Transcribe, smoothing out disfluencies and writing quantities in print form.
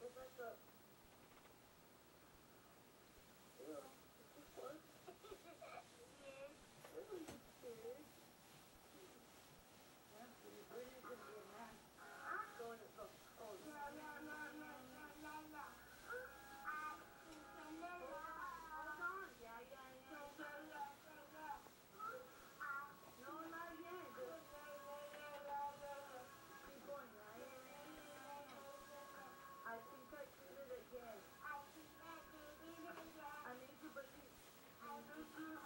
It's like a... Ew. What? Yes. Ew, you scared. Yeah, we're just gonna get mad. Going to go. Oh, no, no, no, no, no, no, no. Hold on. Yeah, yeah, yeah. No, not yet. Just keep going. Yeah, yeah, yeah, yeah, yeah. I think I did it again. I need to believe.